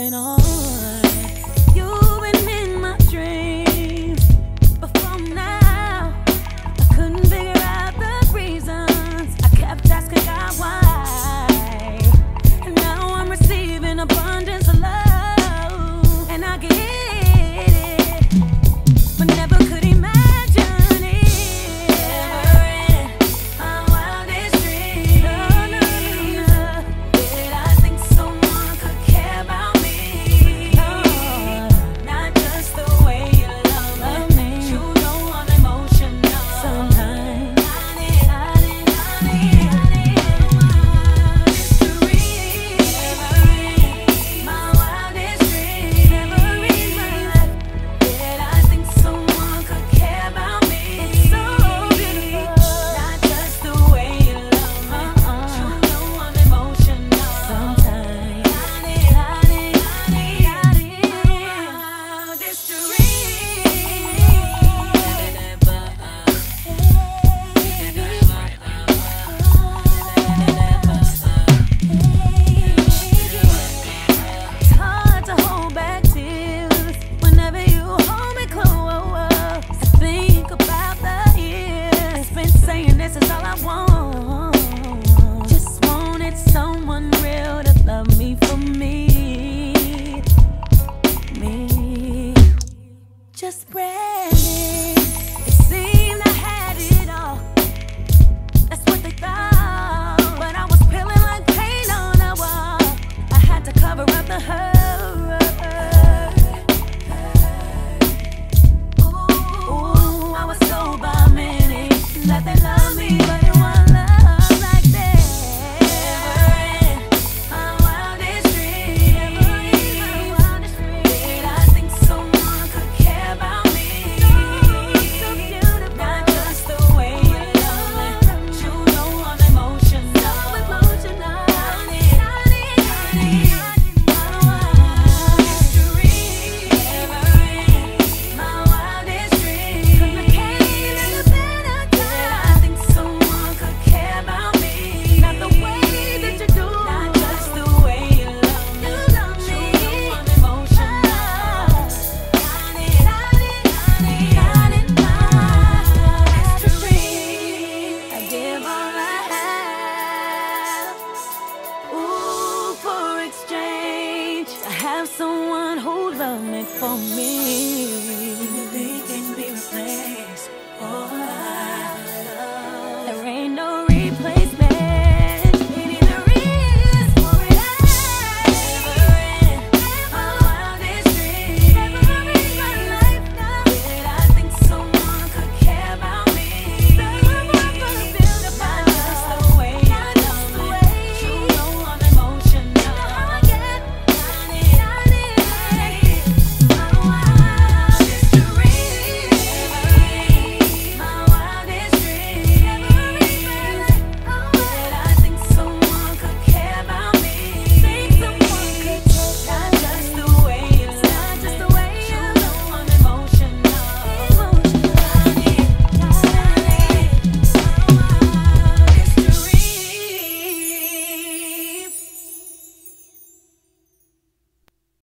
moving on. You've been in my dreams before now. I couldn't figure out the reasons. I kept asking God why. And now I'm receiving abundance of love, and I get it, but never could imagine it. Never in my wildest dreams did I think someone could care about me. Not just the way you love me. You know I'm emotional sometimes. My wildest dreams, never in my life did I think someone could care about me. It's so beautiful. Not just the way you love me. You know I'm emotional sometimes. It's hard to hold back tears whenever you hold me close. I think about the years spent saying this is all I want. Just wanted someone real to love me for me. Just branding. It seemed I had it all. That's what they thought. But I was peeling like paint on a wall. I had to cover up the hurt. Ooh, I was sold by many that they love me, but it wasn't love like that. Never in my wildest dreams did I think someone could care about me. So beautiful. Not just the way you love me. You know I'm emotional. My wildest dreams, I can't live a better time. Did I think someone could care about me? Not the way that you do. Not just the way you love me. You know I'm emotional. Got it, my extra dream. I give all I have. Ooh, for exchange, I have someone who love me for me. They can be replaced. Oh,